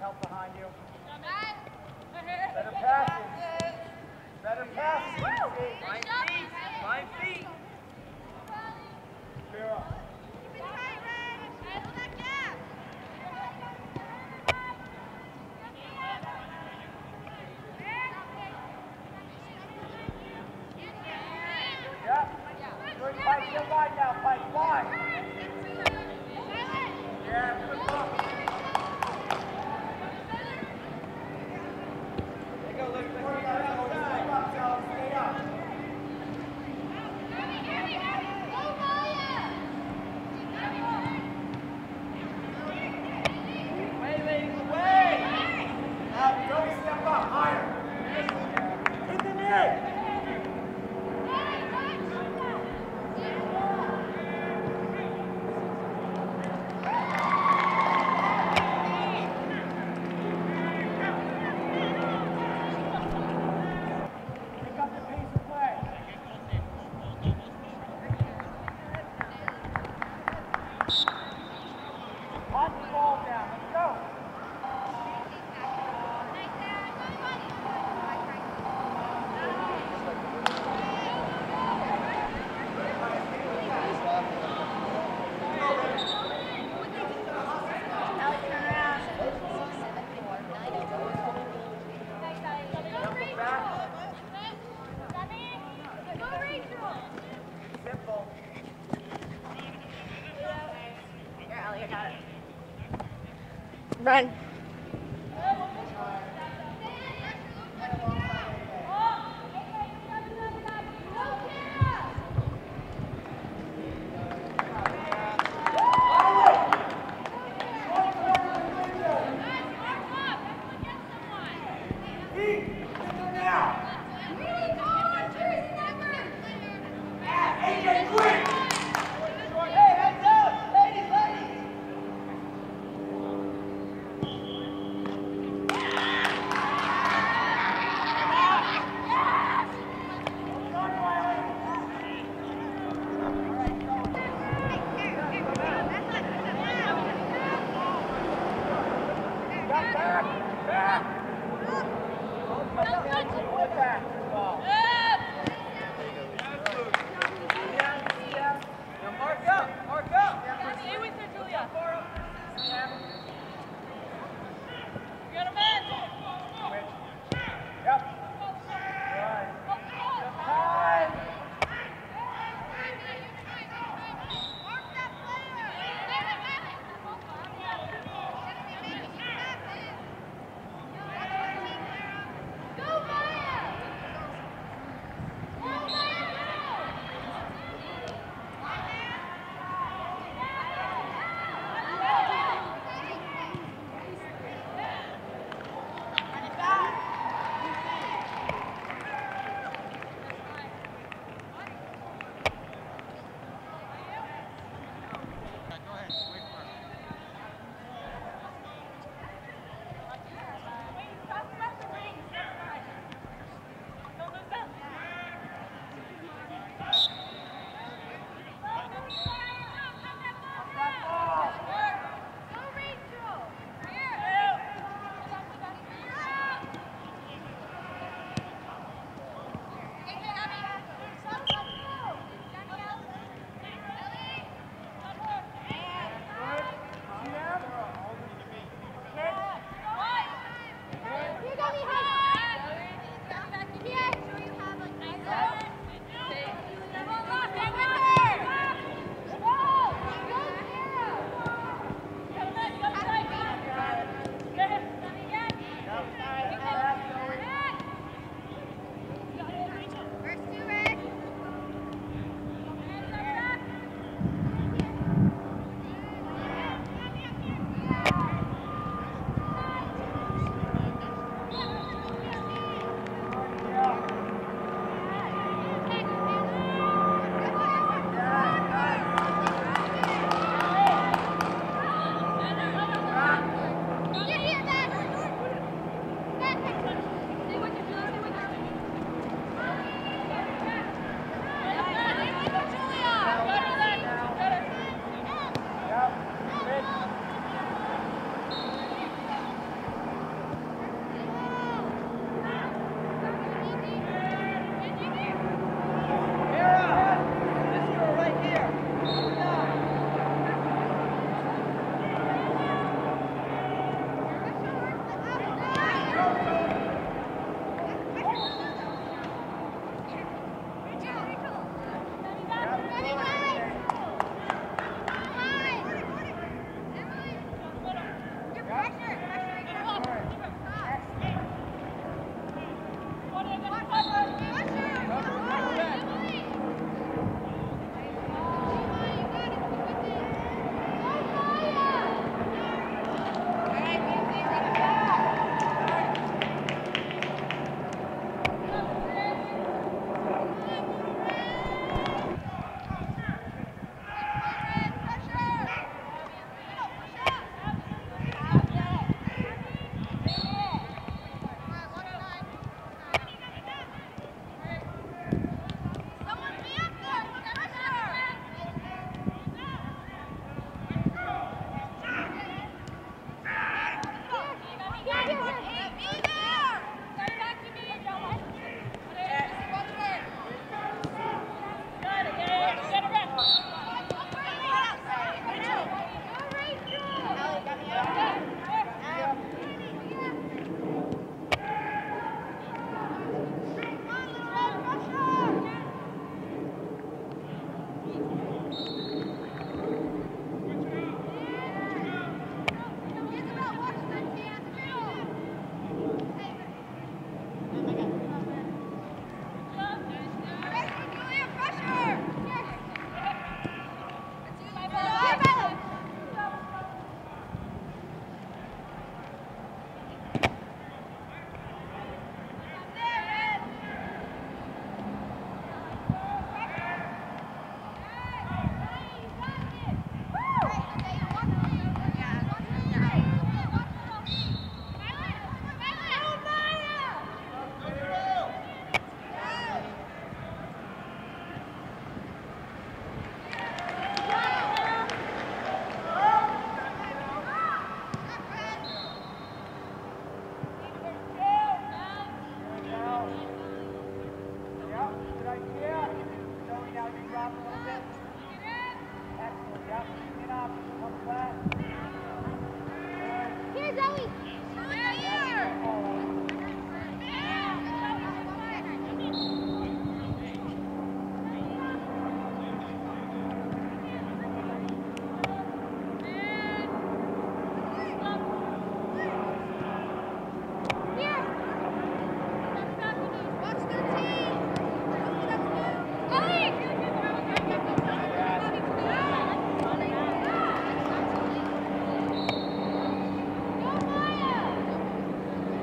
help behind you. Better passes. Better passes. My feet. Clear up. Yeah. Good fight, get wide now, fight wide. Yeah, good luck. Run.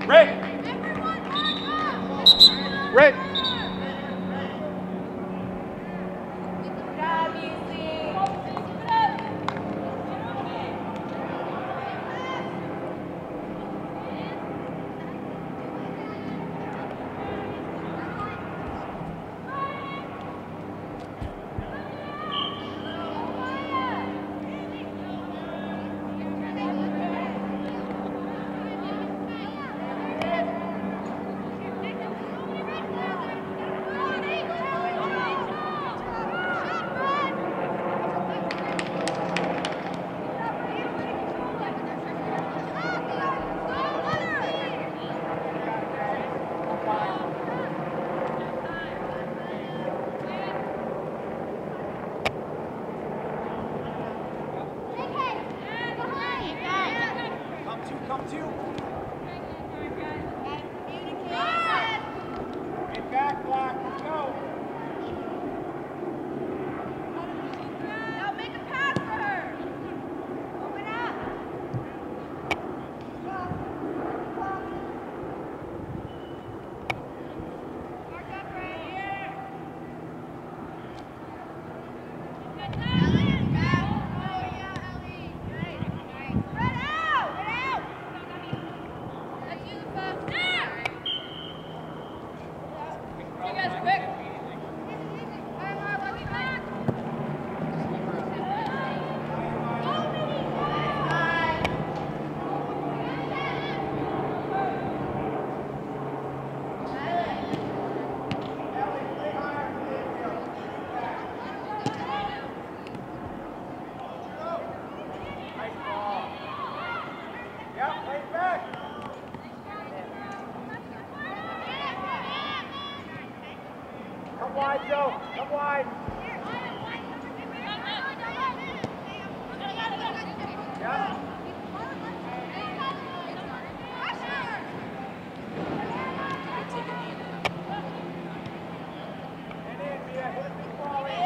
Rick! Rick! Come to. Get back, Black. Let's go. Now make a pass for her. Open up. Mark up right here. Ellie, back. Oh yeah, Ellie. Good. Spread out. Spread out. That's you, Buck. You guys quick. Come wide, Joe. Come wide. Yeah. And in, Mia. Hit the ball in.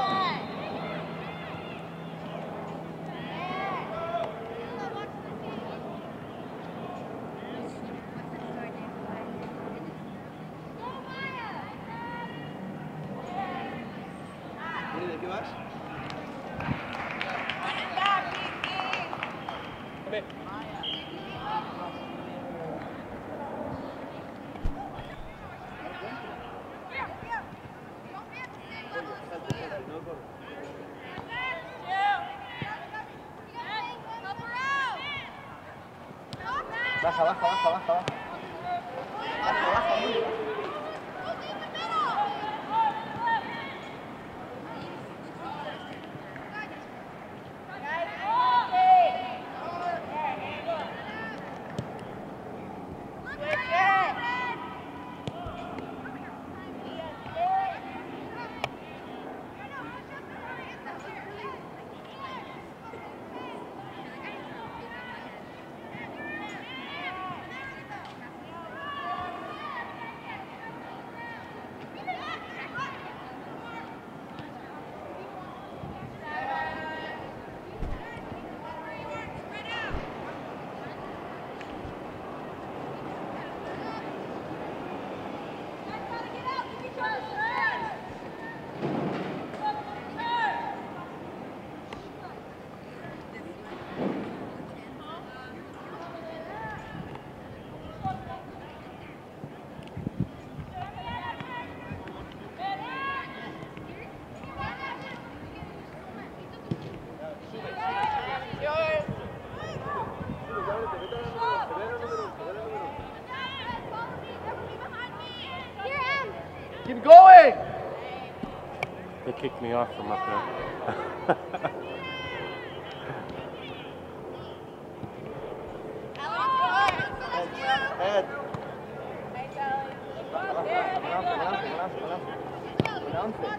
What did they do us? Come in. Baja, baja, baja, baja, baja. Baja, baja. Keep going! They kicked me off from up there. Head. Pronounce it.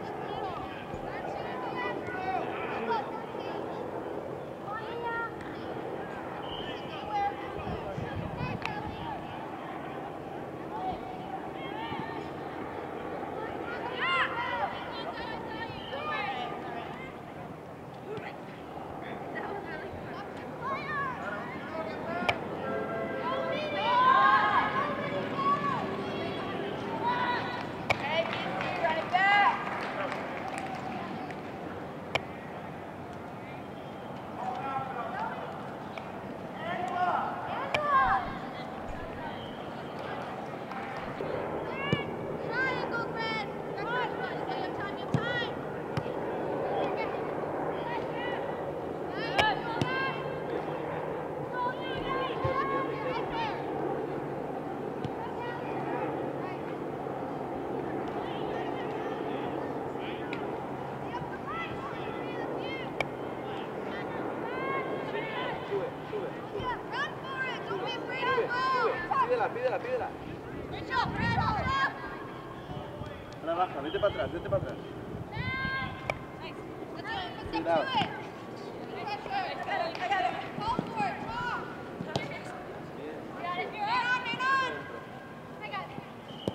Pídela, pídela, pídela. Good job, Brad. Good job. Ahora baja, vete para atrás, vete para atrás. Nice. Let's go. Let's step Cuidado. to it. Pressure. Call for it. Talk. Got it. Man on, man on. I got it.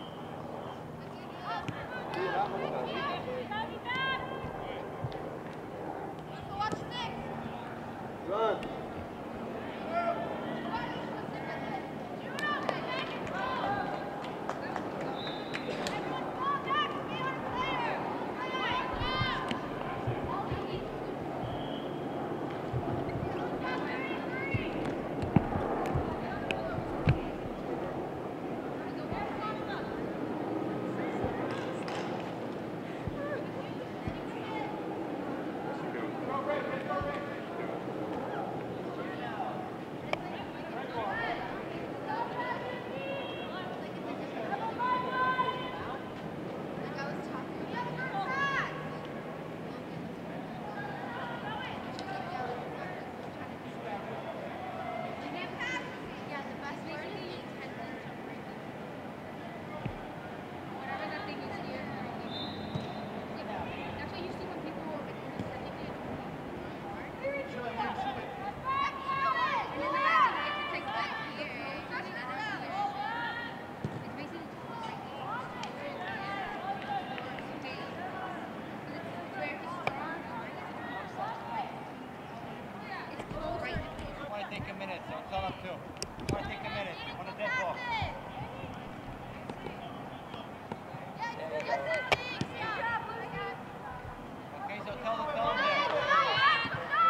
Sí, baja, baja. So watch six. Iván. Take a minute, so tell them to. I want to take a minute. I want a dead ball. Okay, so tell them there.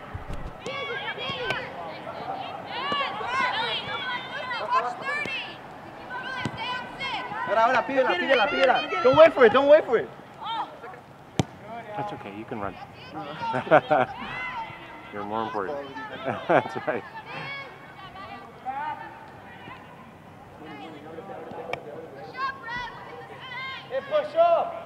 Ahora, pídela, pídela, pídela. Don't wait for it, don't wait for it. That's okay, you can run. You're more important. That's right. Hey, push up.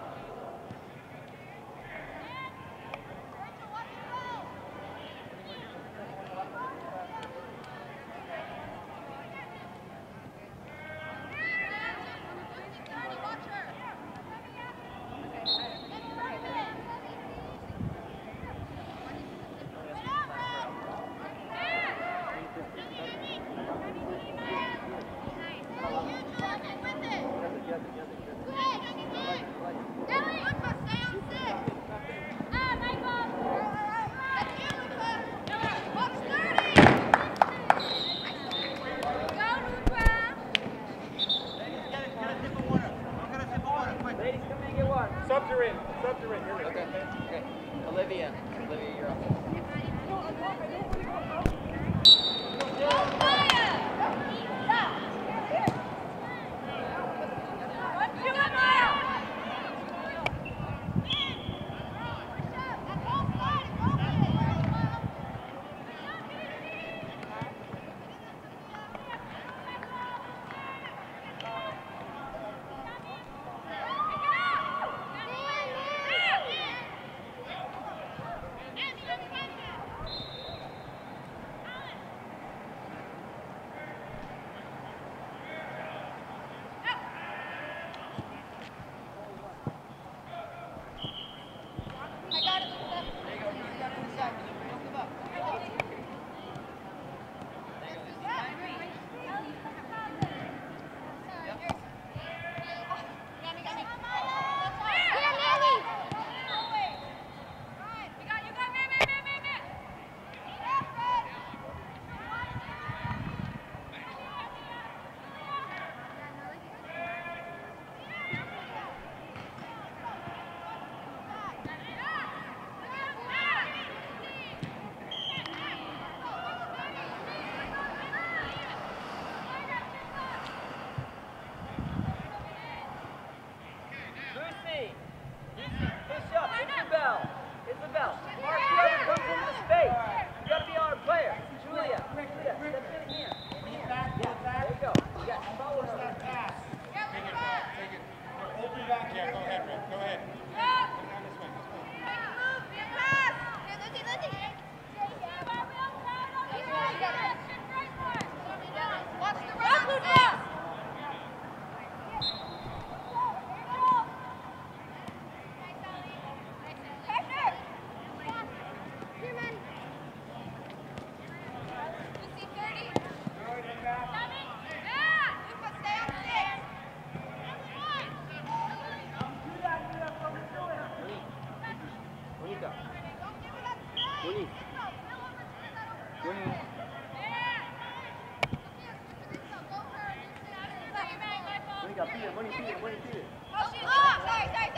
Money, pide. Oh, shoot. Oh, sorry. Sorry.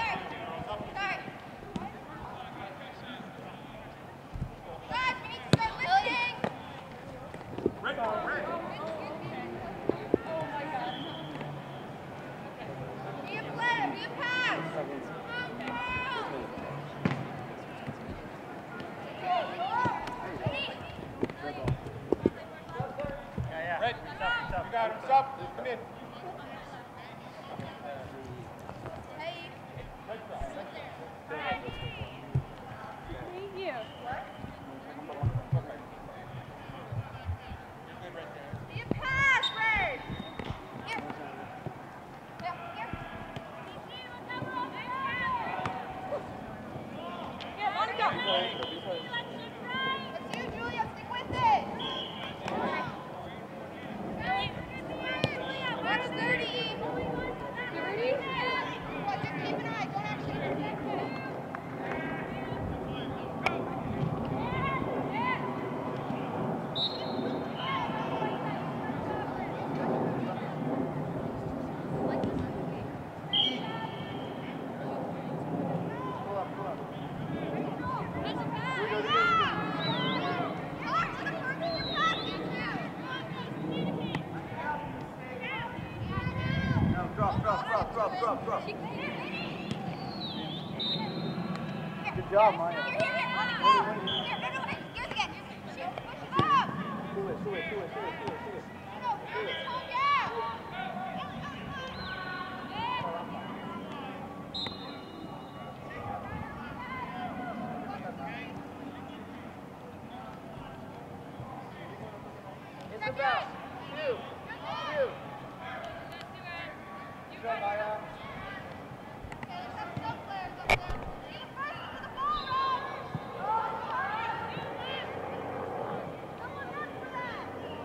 Guys, we need to start listening. Red. Oh my God. Be a player, be a pass. Red, stop. You got him, stop. Come in. Thank you. Be a pass, Ray. Here. Here, Monica. That's you, Julia. Stick with it. Watch 30. 30? What, just keep an eye. Don't actually. Drop. Good job, Maya. Here, everyone. Here's again. Shoot, push up. Do it. No, hold down. Isabel, you. Good job, Maya. Okay, let's have some players up there. Be the first one to the ball, Rob. Someone run for that.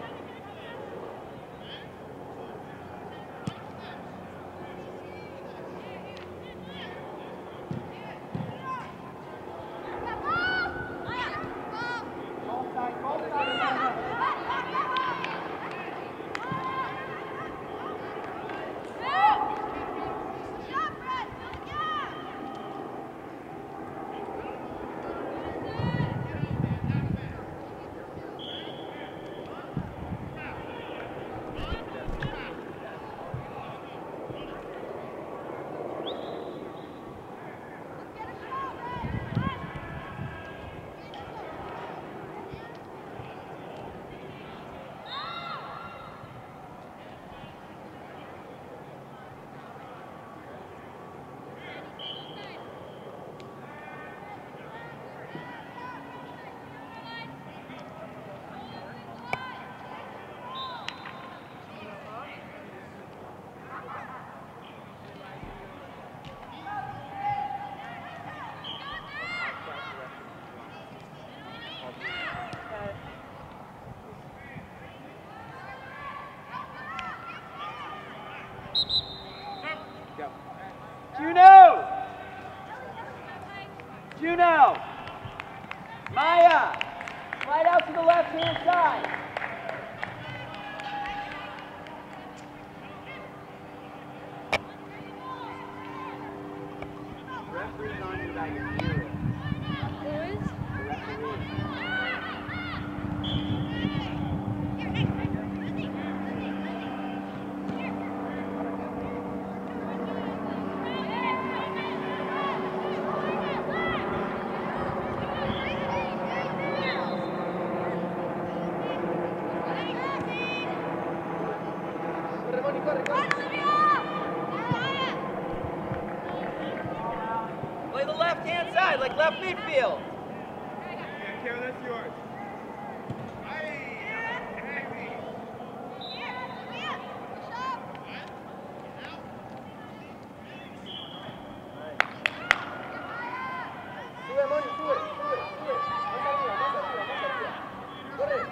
Juno! Maya! Slide out to the left-hand side. Referee's on you about your hero. Who is? The referee. Play the left-hand side, like left midfield. Kevin, that's yours. Sube, Moni, sube. Más arriba. Corre.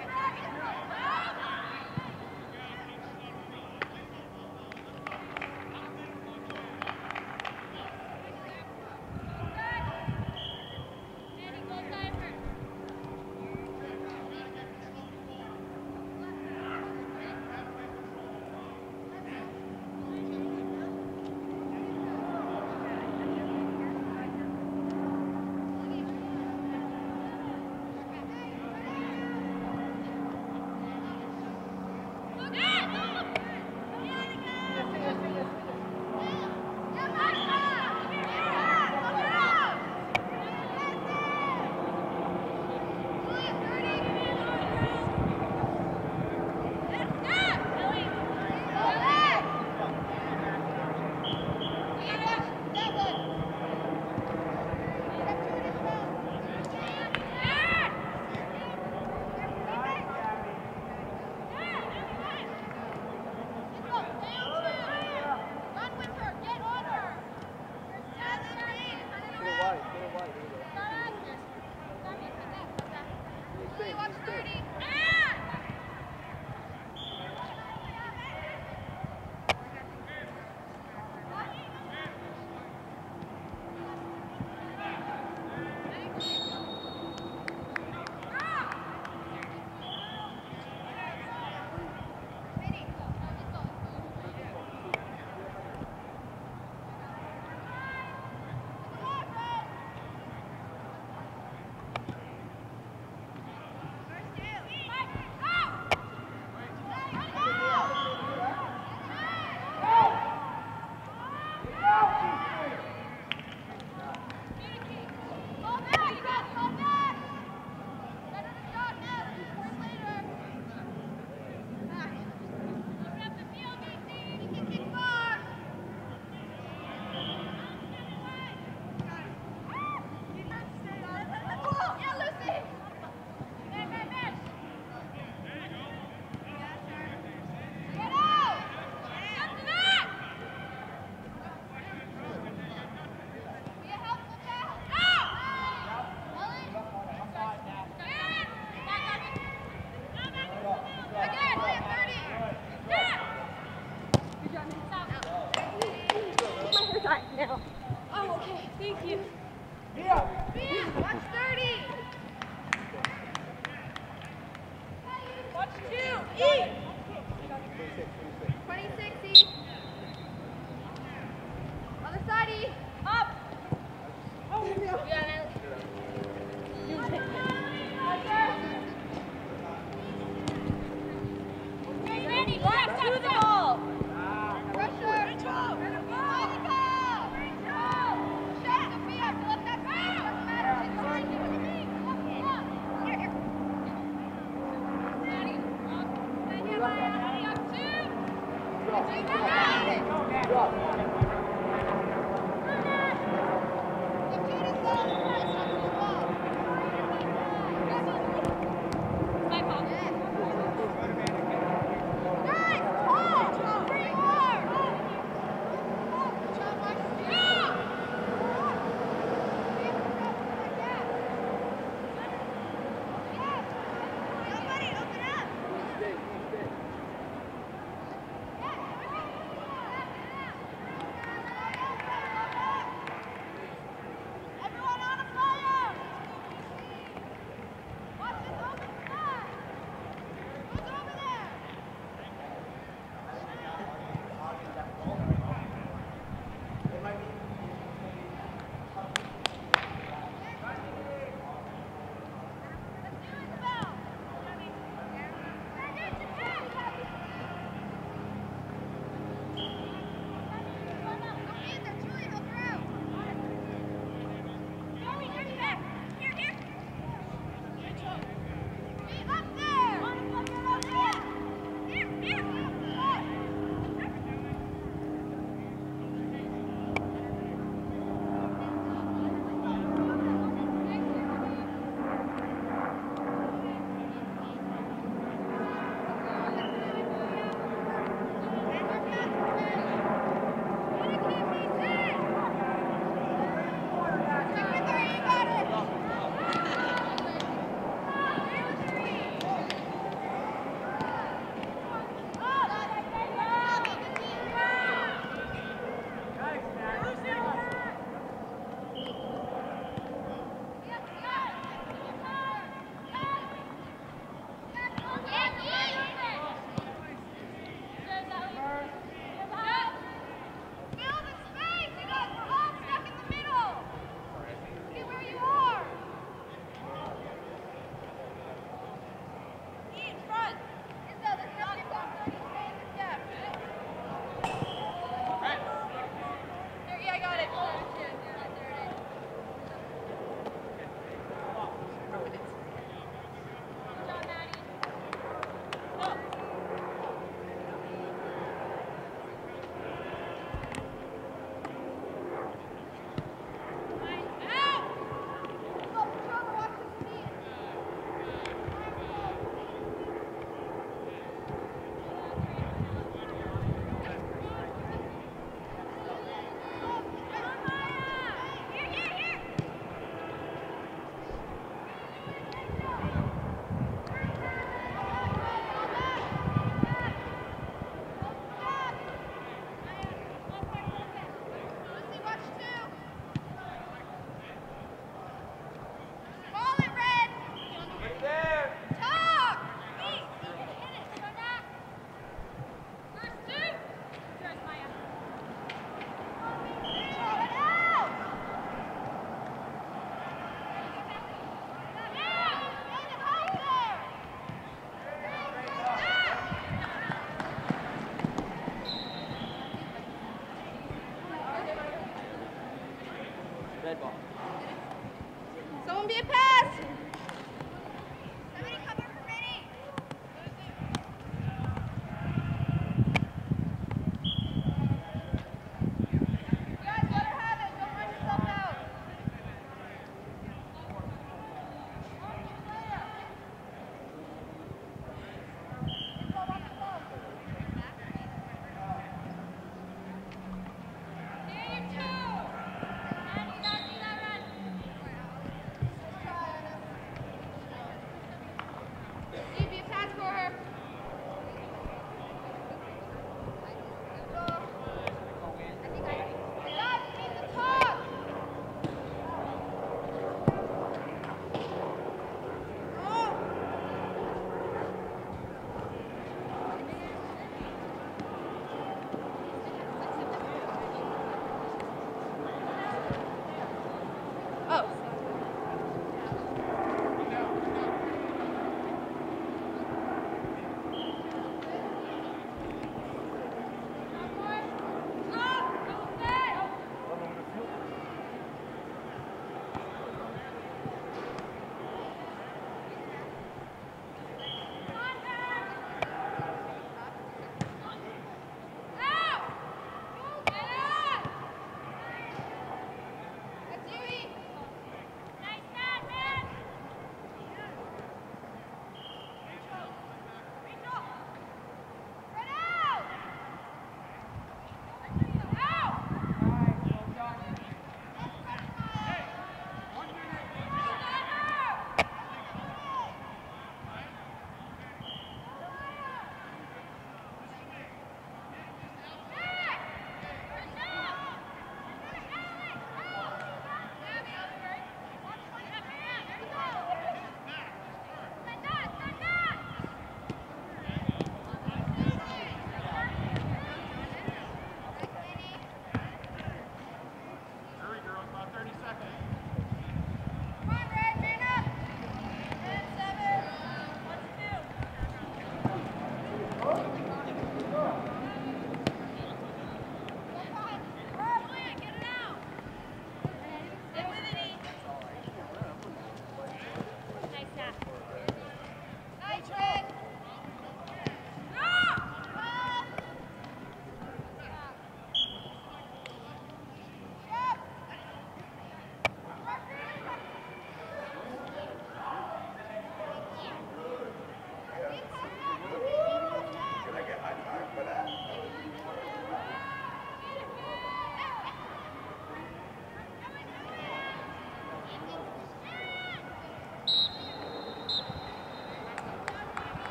Watch 30. now. Oh, okay. Thank you. Mia! Watch 30. Watch 2. E. 26, E. Other side, E. Up. Oh, yeah. Ready, left to the ball. Pressure. Control. Shut the feet up. Let that go. Doesn't matter. She's behind you. Come on. Ready? Up. Then you ready? Up 2. Take that out.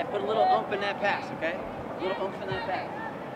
Put a little oomph in that pass, okay? A little oomph in that pass.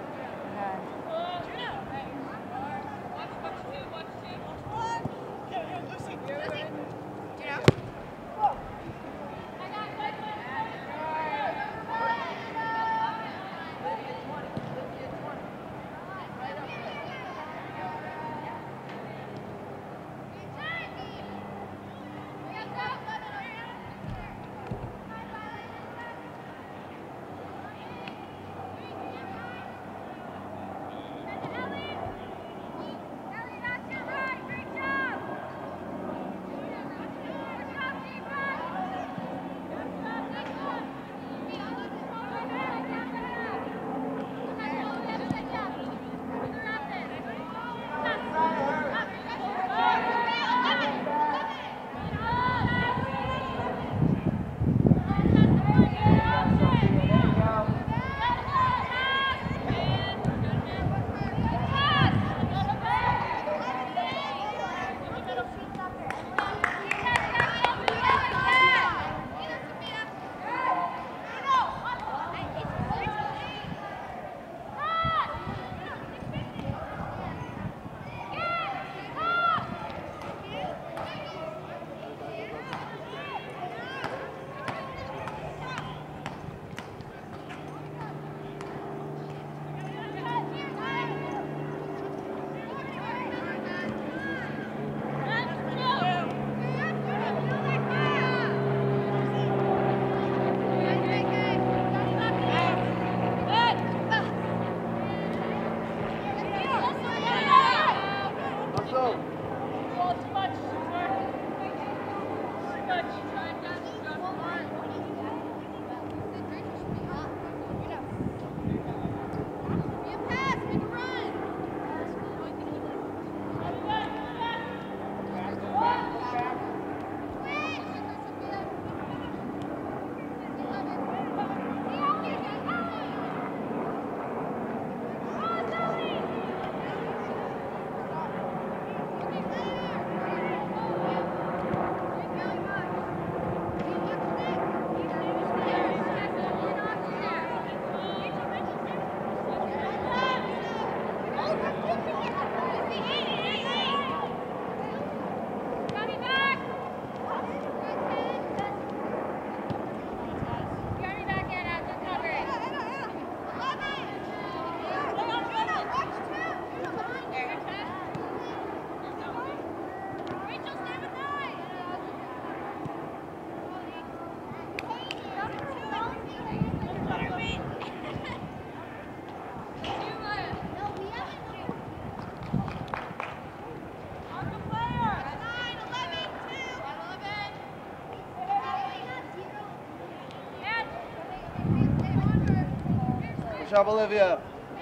Good job, Olivia.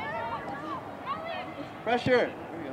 Pressure. There we go.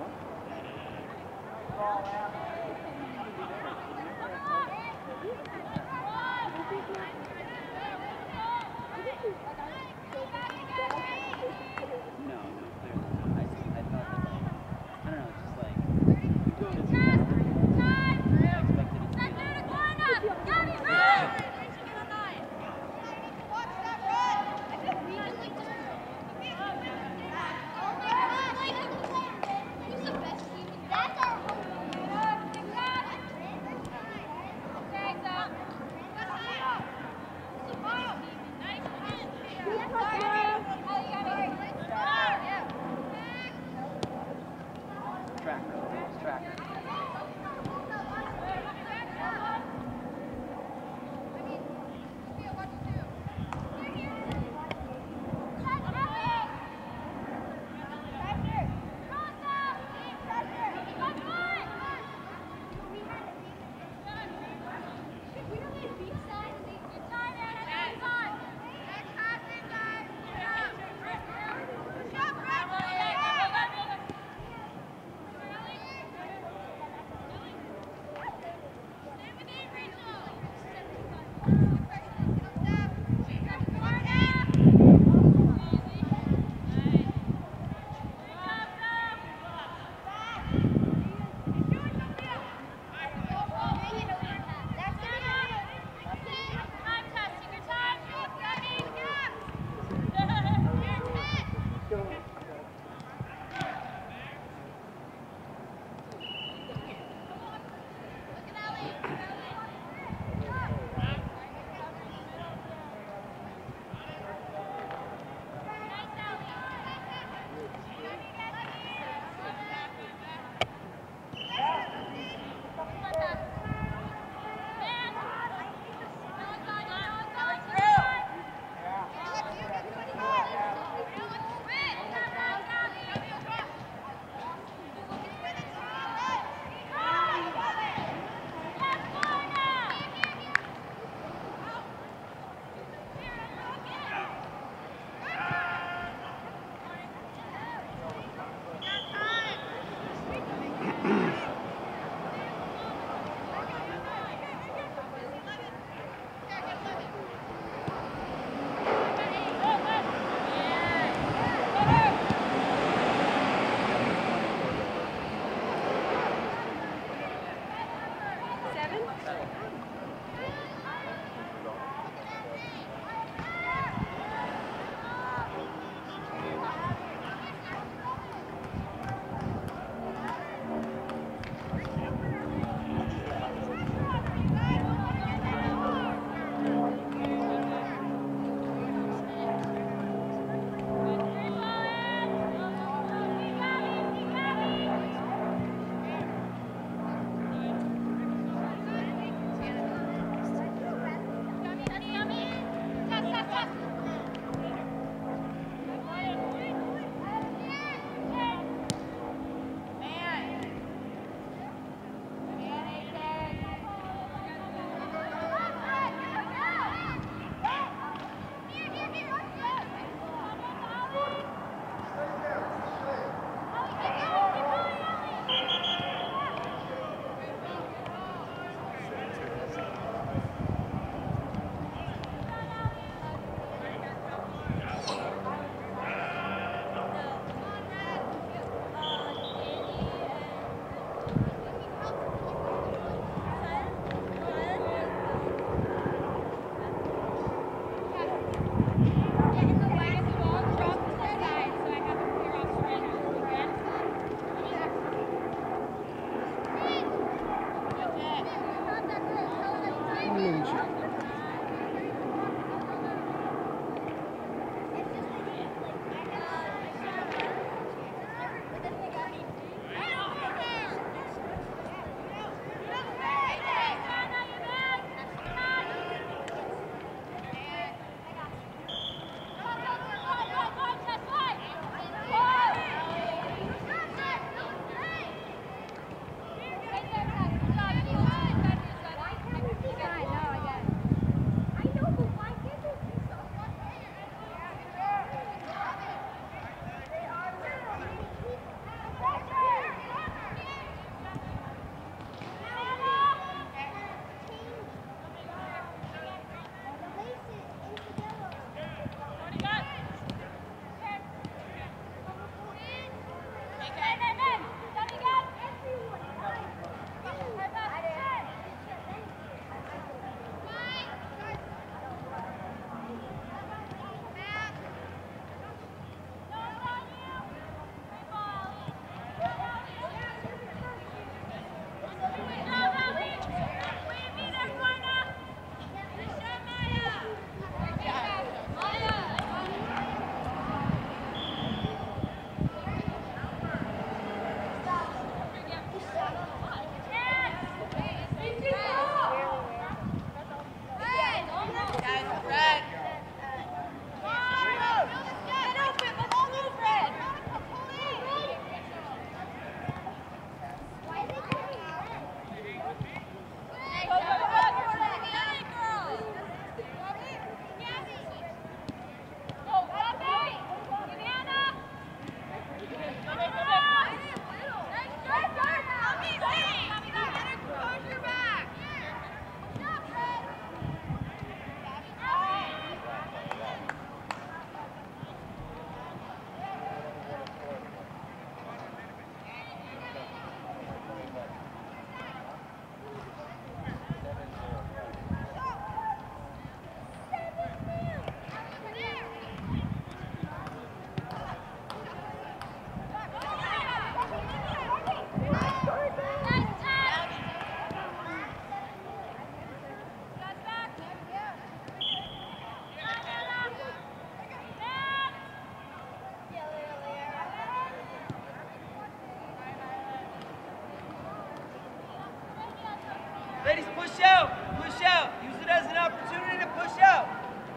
out. Use it as an opportunity to push out.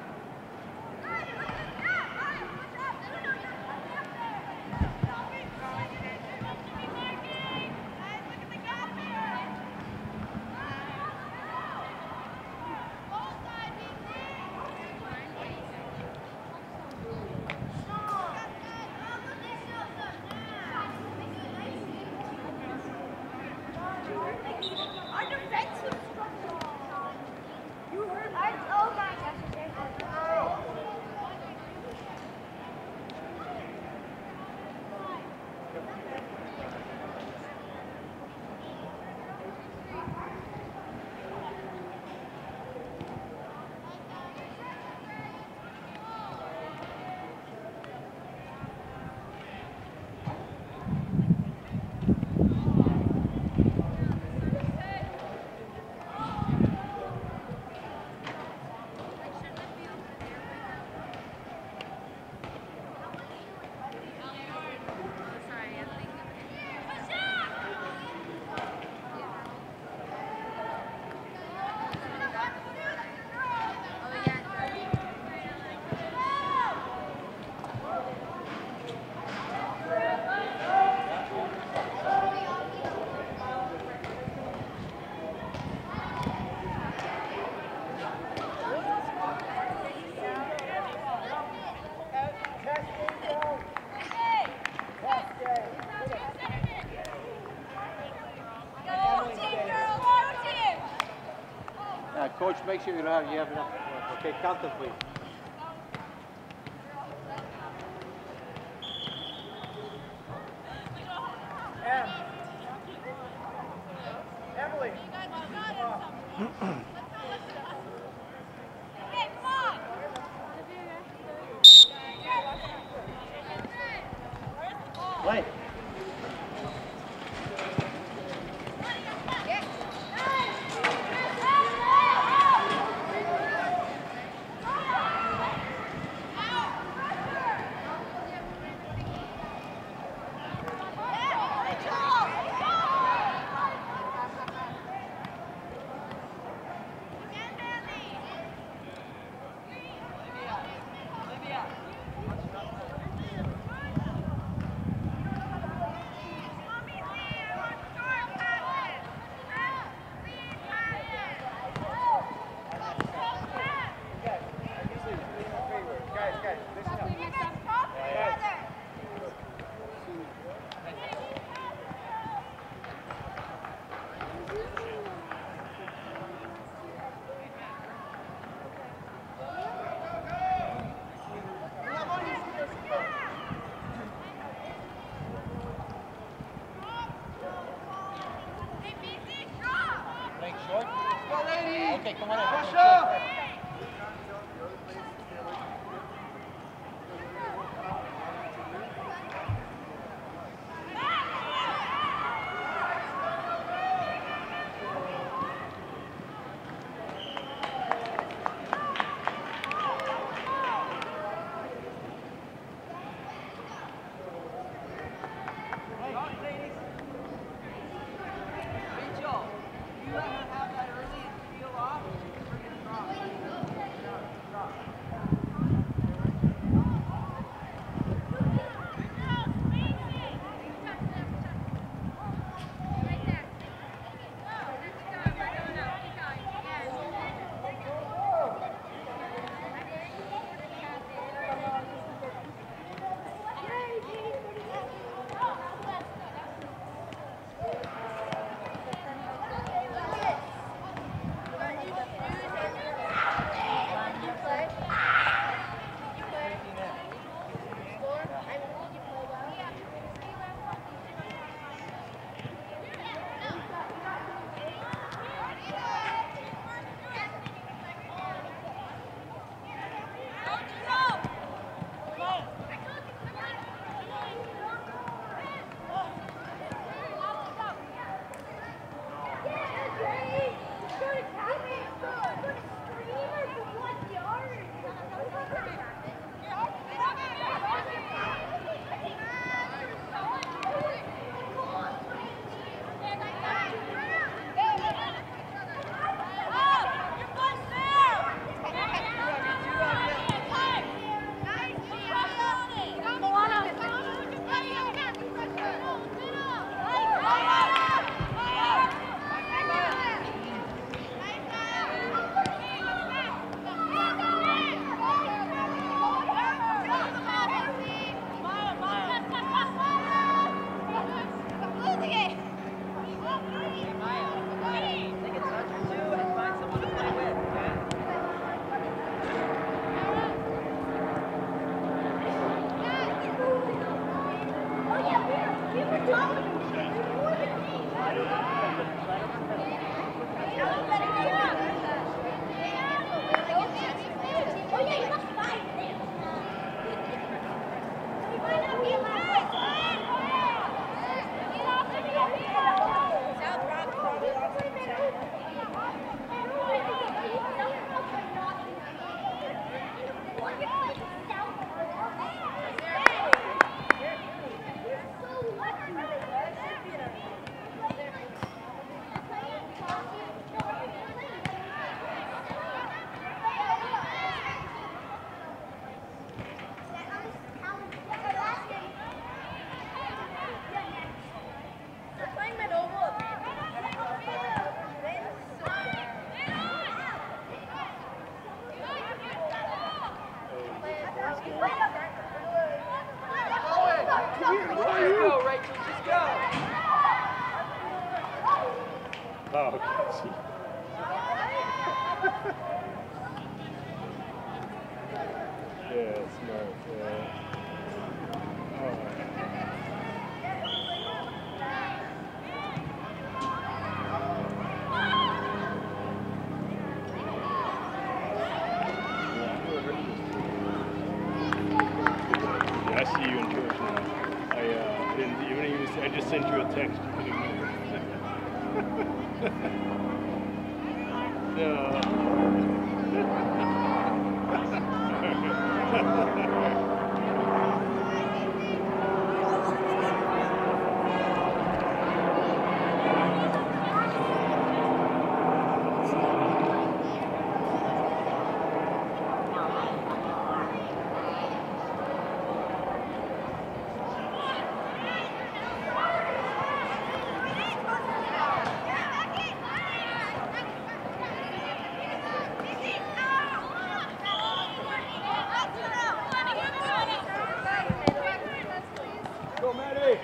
Coach, make sure you have enough. Okay, count them, please. Emily. Play. Okay, come on in. Push up! Rachel, you let her have that early and feel off, bring it across. send you a text. No. Go, Maddie.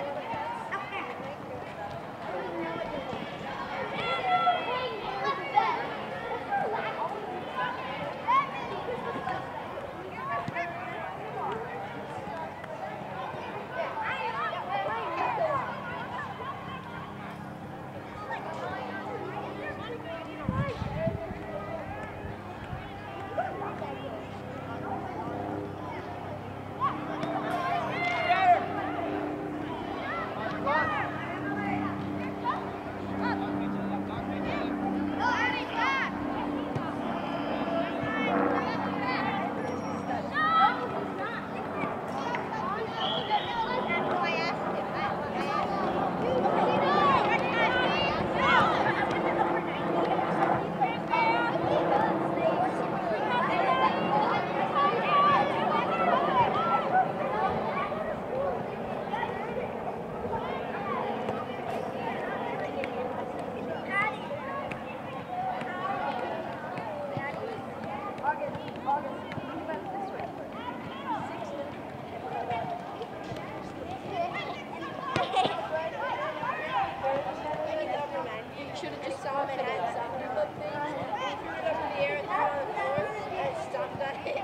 Should have just saw him and had soccer book things and threw it up in the air and threw it on the floor and stopped at it.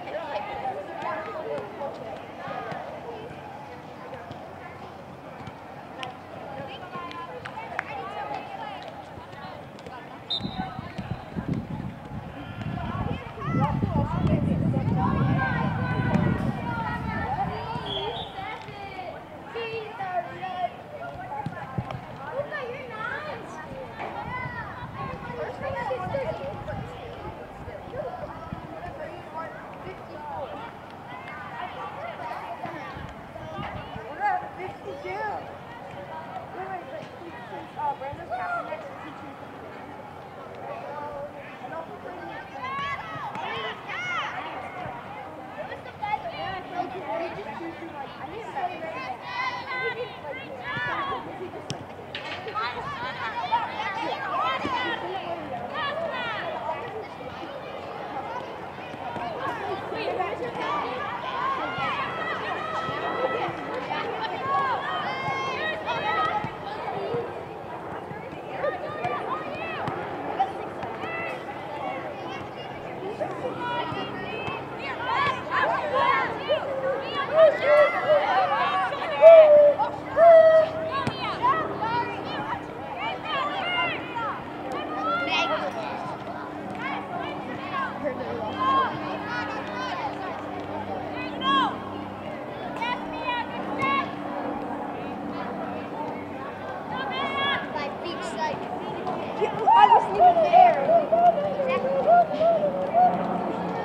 I wasn't even there.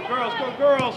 girls, go girls.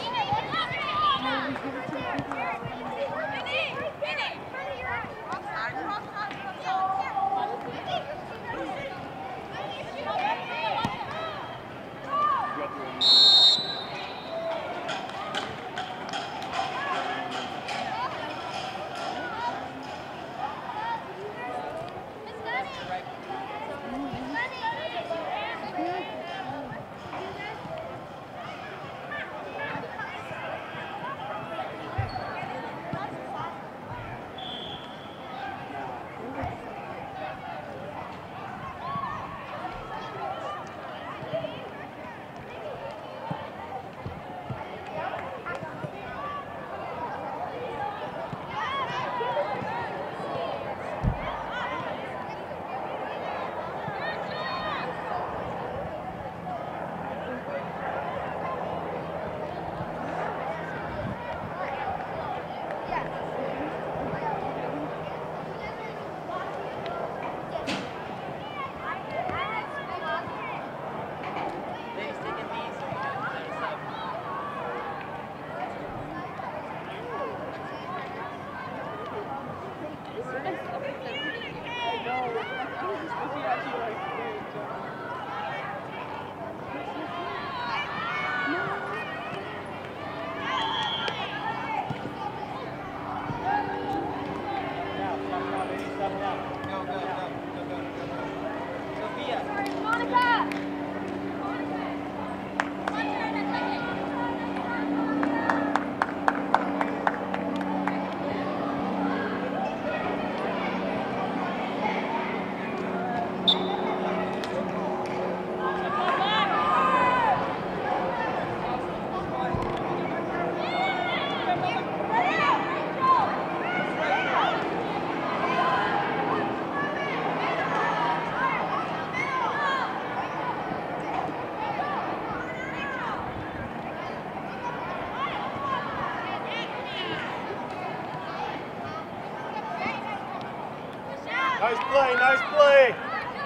Nice play, nice play.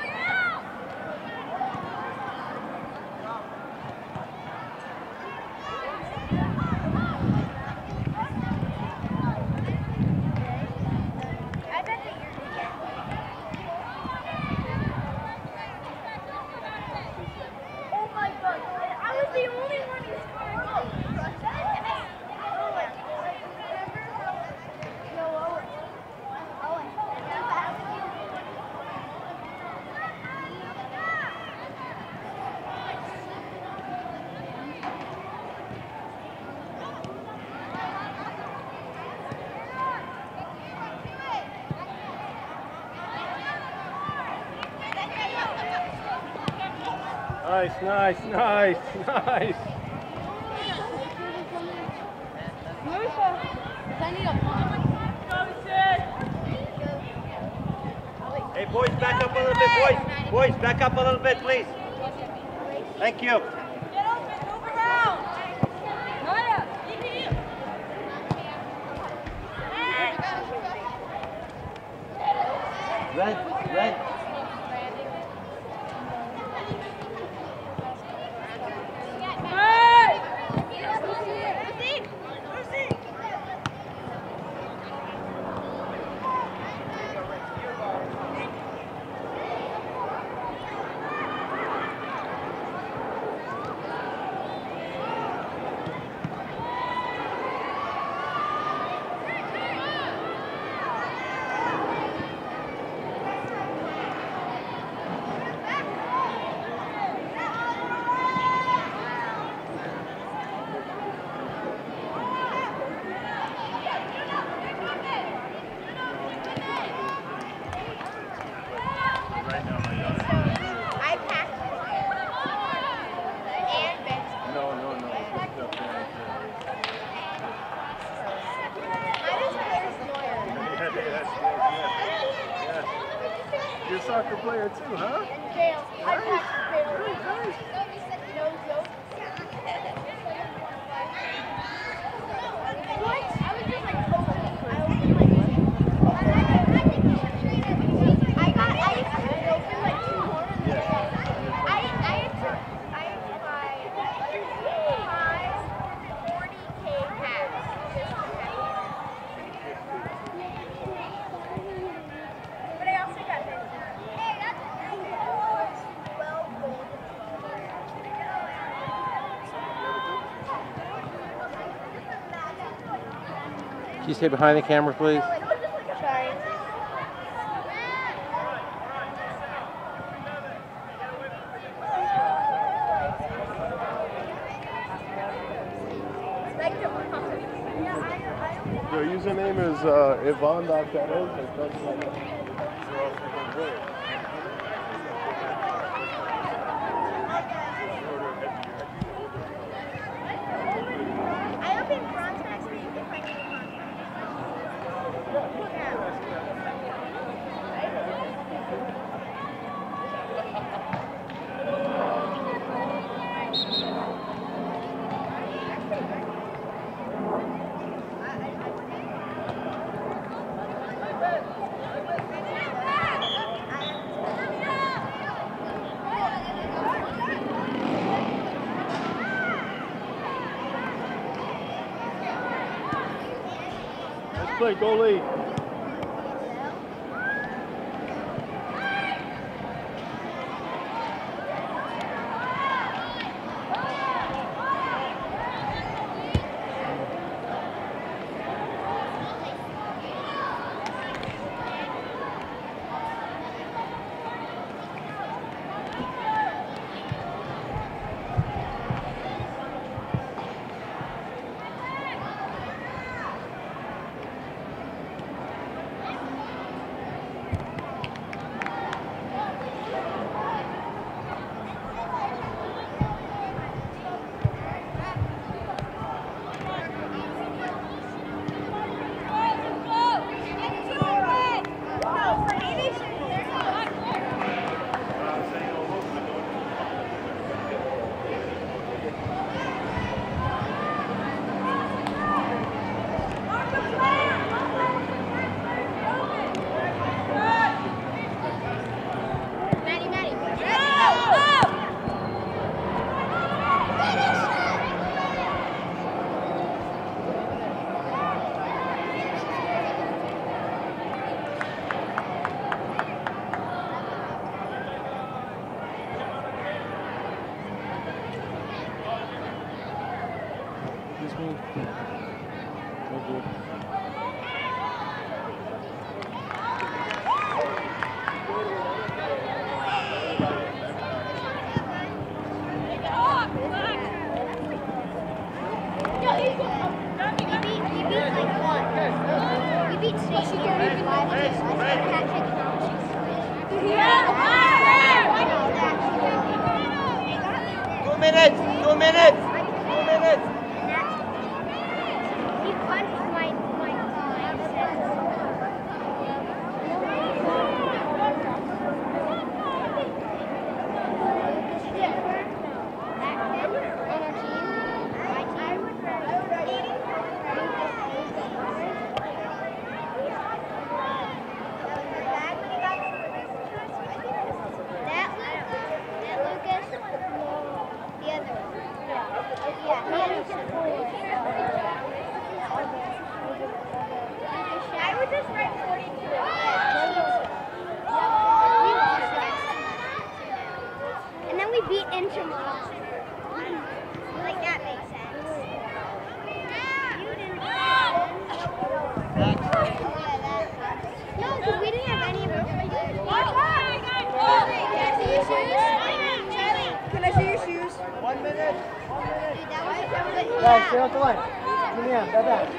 Oh my God, I was the only one who scored a goal. Nice, nice, nice, nice. Hey, boys, back up a little bit, boys. Boys, back up a little bit, please. Thank you. Red, red. You're a soccer player too, huh? Jail. I Nice. practiced jail. Nice, nice. No joke. What? I was just like coaching. I opened like I opened like 2 more. I had 5 Can you stay behind the camera, please? Sorry. Your username is Yvonne.Shadows or something like that. I opened Frontex so you can find me Let's play, goalie. Excuse me. Thank you. We beat State. 2 minutes. 2 minutes. 2 minutes. He punched my I would just write 42. We lost that. And then we beat Intramural. Like that makes sense. You didn't. No, because we didn't have any of our players. Can I see your shoes? 1 minute. Dude, that was so good. Guys, stay off the line. Give me on, back.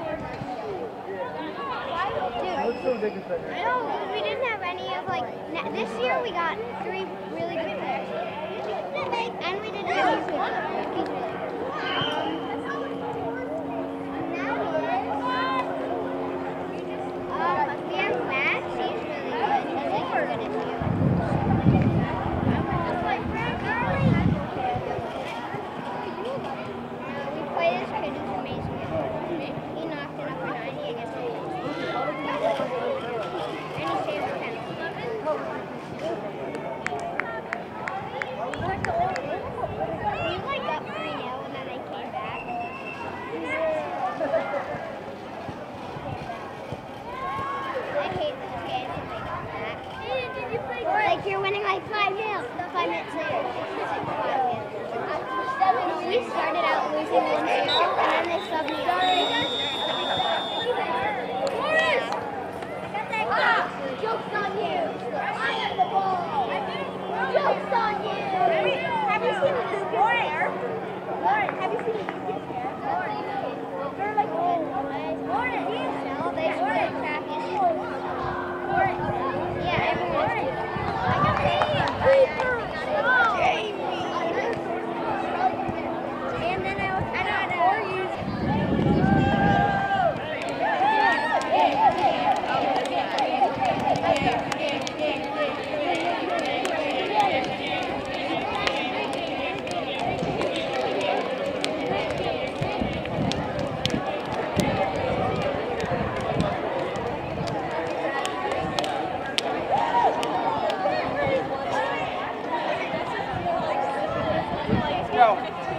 Looks so big and I know, because we didn't have any of this year we got 3 really good players. And we didn't have any good rookies. We have Max, he's really good. He's as good as you. We played this kid who's amazing. He knocked it up for 90 against me. And he saved the penalty. We got 3-0 and then they came back. I hate those games when they come back. Like you're winning 5-0. 5 minutes later. We started out losing 1-0 and then they subbed me out. Joke's on you! I am the ball! Joke's on you! Have you seen Lucas' hair? Have you seen Lucas' hair? They're like, Lauren, they started practice. Yeah, everyone. I got and then I Go.